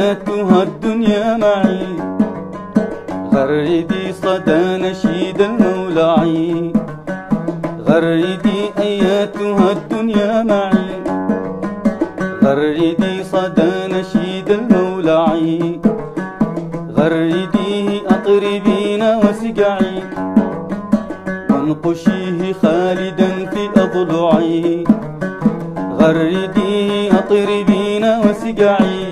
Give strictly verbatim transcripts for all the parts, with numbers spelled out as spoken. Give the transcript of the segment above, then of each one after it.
أياتها الدنيا معي، غردي صدى نشيد المولعي. غردي أياتها الدنيا معي، غردي صدى نشيد المولعي. غرديه أطربين وسقعي، وانقشيه خالدا في أضلعي. غرديه أطربين وسقعي،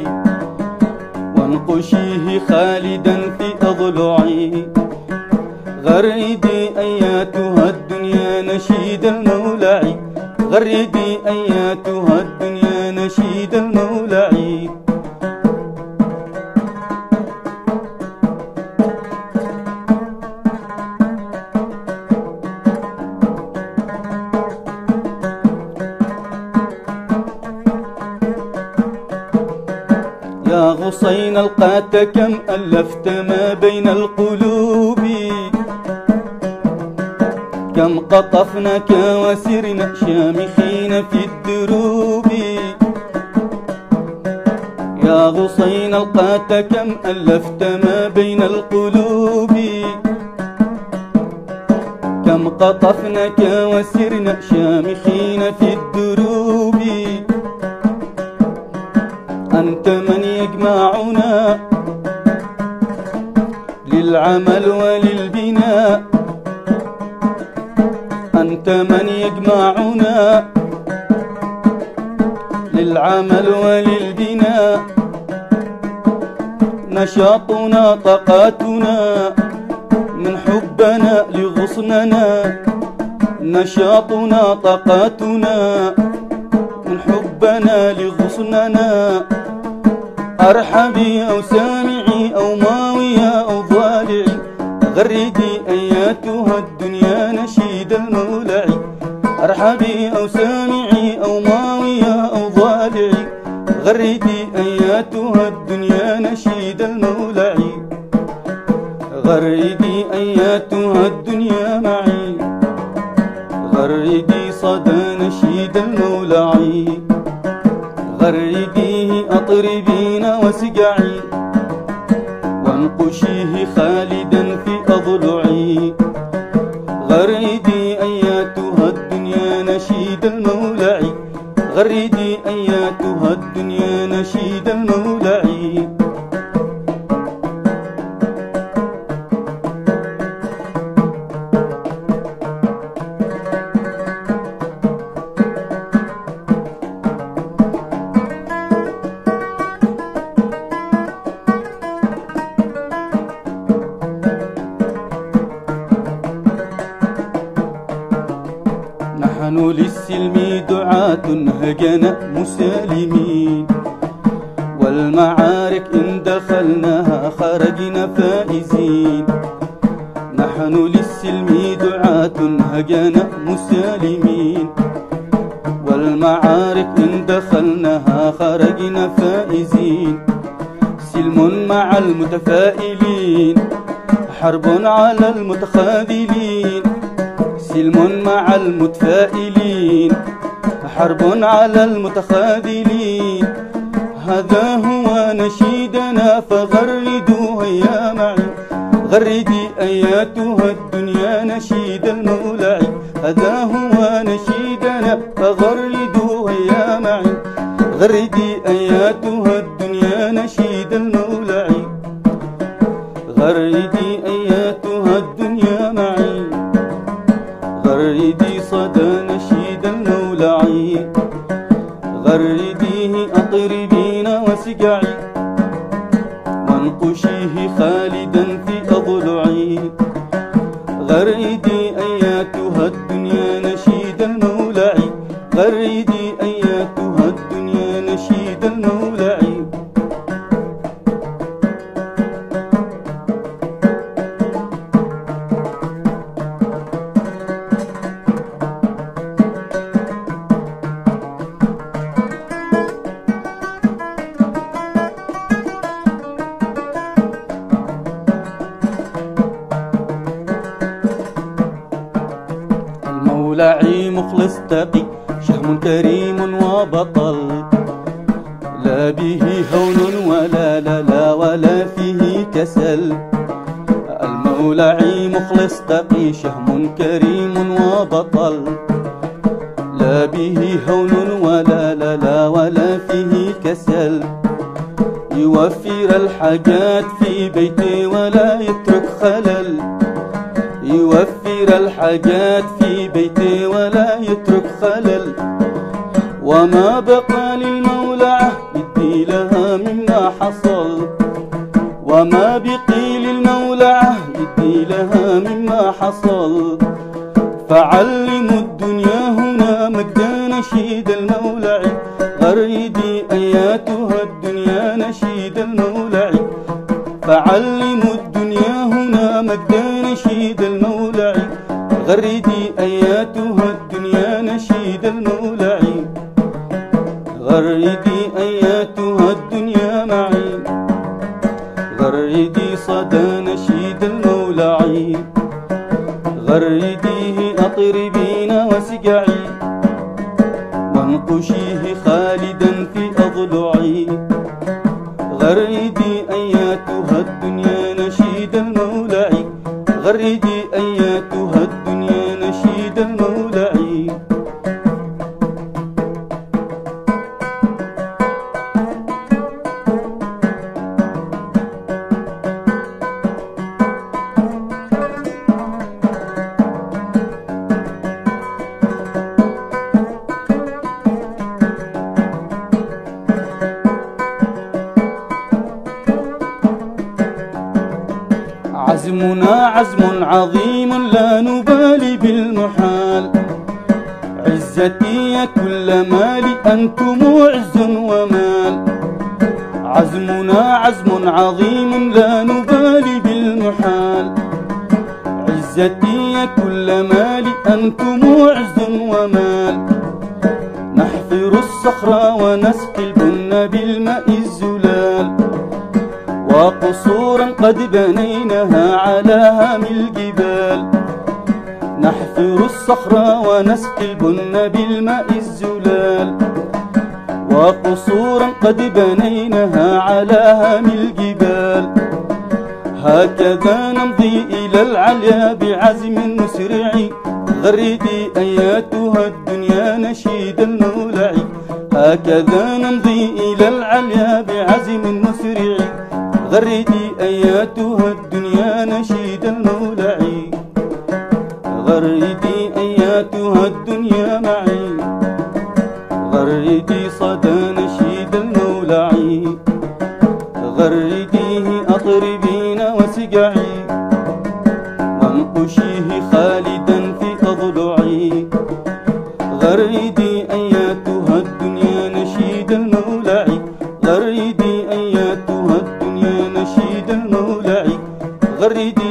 وانقشيه خالدا في أضلعي. غردي أياتها الدنيا نشيد المولعي، غردي أياتها الدنيا نشيد المولعي. يا غصين القات كم ألفت ما بين القلوب، كم قطفناك وسرنا شامخين في الدروب. يا غصين القات كم ألفت ما بين القلوب، كم قطفناك وسرنا شامخين في الدروب. أنت من يجمعنا للعمل وللبناء، أنت من يجمعنا للعمل وللبناء. نشاطنا طاقاتنا من حبنا لغصننا، نشاطنا طاقاتنا من حبنا لغصننا. أرحبي أو سامعي أو ماوية أو ضالعي، غردي أياتها الدنيا نشيد المولعي. أرحبي أو سامعي أو ماوية أو ضالعي، غردي أياتها الدنيا نشيد المولعي. غردي أياتها الدنيا معي، غردي صدى نشيد المولعي. غرديه أطربين وسقعي، وانقشيه خالدا في أضلعي. غردي أياتها الدنيا نشيد المولعي، غردي أياتها الدنيا نشيد المولعي. نحن للسلم دعاة هجنا مسالمين، والمعارك إن دخلناها خرجنا فائزين. نحن للسلم دعاة هجنا مسالمين، والمعارك إن دخلناها خرجنا فائزين. سلم مع المتفائلين، حرب على المتخاذلين. سلم مع المتفائلين، حرب على المتخاذلين. هذا هو نشيدنا فغردوا هيا معي، غردي أياتها الدنيا نشيد المولعي. هذا هو نشيدنا فغردوا هيا معي، غردي أياتها الدنيا نشيد المولعي. غردي أياتها الدنيا معي، غردي صدى نشيد المولعي. غرديه أطربين وسقعي، وانقشيه خالدا في أضلعي. غردي أياتها الدنيا نشيد المولعي، غردي أياتها الدنيا نشيد المولعي. المولعي مخلص تقي، شهم كريم وبطل، لا به هون ولا لا لا ولا فيه كسل. المولعي مخلص تقي شهم كريم وبطل، لا به هون ولا لا لا ولا فيه كسل. يوفر الحاجات في بيته ولا يترك خلل، يوفر الحاجات في بيته ولا يترك خلل. وما بقى للمولعة يدي لها مما حصل، وما بقي للمولعة يدي لها مما حصل. فعلموا الدنيا هنا مجد نشيد المولعي، غردي أياتها الدنيا نشيد المولعي. فعلموا الدنيا هنا مجد نشيد المولعي، غردي أياتها الدنيا نشيد المولعي. غردي أياتها الدنيا معي، غردي صدى نشيد المولعي. غرديه أطربين وسقعي، وانقشيه خالدا في أضلعي. غردي أياتها الدنيا نشيد المولعي، غردي أياتها الدنيا نشيد المولعي. عزمنا عزم عظيم لا نبالي بالمحال، عزتي يا كل مالي أنتم عز ومال. عزمنا عزم عظيم لا نبالي بالمحال، عزتي يا كل مالي أنتم عز ومال. نحفر الصخر ونسقي البن بالماء الزلال، وقصورا قد بنيناها على هام الجبال. نحفر الصخر ونسقي البن بالماء الزلال، وقصورا قد بنيناها على هام الجبال. هكذا نمضي إلى العليا بعزم مسرع، غردي أياتها الدنيا نشيد المولعي. هكذا نمضي إلى العليا بعزم مسرع، غردي أياتها الدنيا نشيد المولعي. غردي أياتها الدنيا معي، غردي صدى نشيد المولعي. غرديه أطربين وسقعي، وانقشيه خالدا في أضلعي. غردي أياتها الدنيا نشيد المولعي، غردي أياتها الدنيا نشيد المولعي. غردي